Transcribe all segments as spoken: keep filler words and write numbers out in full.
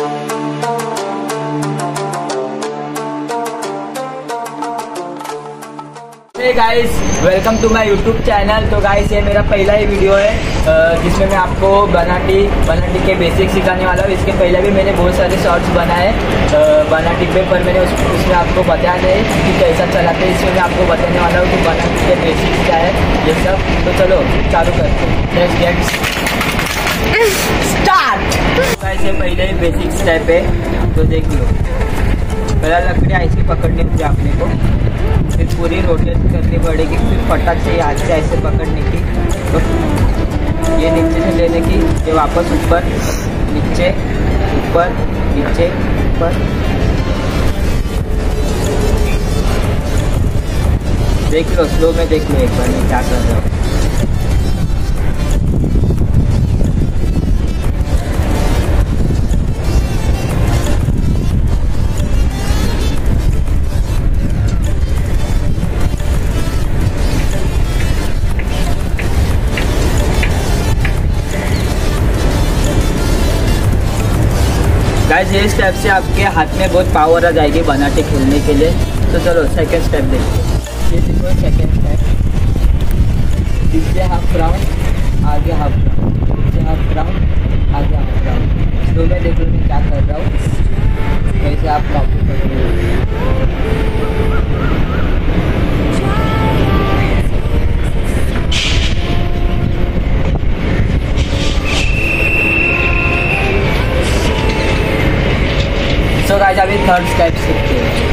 Hey guys, welcome to my YouTube channel. तो guys, ये मेरा पहला ही वीडियो है जिसमें मैं आपको बनाटी बनाटी के बेसिक सिखाने वाला हूँ। इसके पहले भी मैंने बहुत सारे शॉर्ट्स बनाए बनाटी पे, पर मैंने उस, उसमें आपको बताया नहीं कि कैसा चलाते हैं। इसमें मैं आपको बताने वाला हूँ कि बनाटी के बेसिक्स क्या है ये सब। तो चलो चालू करते हैं, लेट्स गेट स्टार्ट। गाइस, ये पहले ही बेसिक स्टेप है, तो देख लो। पहला लकड़ी ऐसे पकड़नी चाहिए आपने को, फिर पूरी रोटेट करनी पड़ेगी, फिर फटक से हाथ से ऐसे पकड़ने की, तो ये नीचे से लेने की, ये वापस ऊपर नीचे ऊपर नीचे ऊपर। देख लो, स्लो में देख लो एक बार मैं क्या कर रहा हूँ। गाइस, ये स्टेप से आपके हाथ में बहुत पावर आ जाएगी बनाटे खेलने के लिए। तो चलो सेकंड स्टेप देखते हैं। ये देखो सेकंड स्टेप, पीछे हाफ राउंड, आगे हाफ राउंड, पीछे हाफ राउंड, आगे हाफ राउंड। स्लो में देखो मैं क्या कर रहा हूँ, वैसे आप कॉपी करोगे। तो गाइस, अभी थर्ड स्टेप सीखते हैं।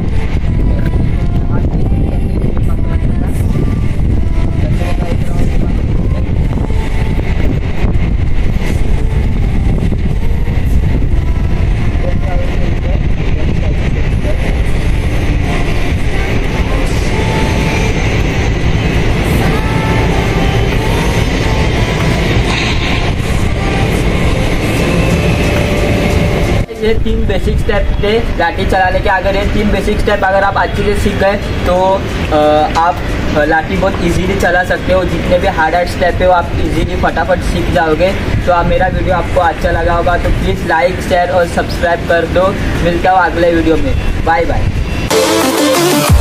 ये तीन बेसिक स्टेप थे लाठी चलाने के। अगर ये तीन बेसिक स्टेप अगर आप अच्छे से सीख गए तो आप लाठी बहुत इजीली चला सकते हो। जितने भी हार्ड हार्ड स्टेप है वो आप इजीली फटाफट सीख जाओगे। तो आप मेरा वीडियो आपको अच्छा लगा होगा तो प्लीज़ लाइक शेयर और सब्सक्राइब कर दो। मिलता हूँ अगले वीडियो में। Bye bye.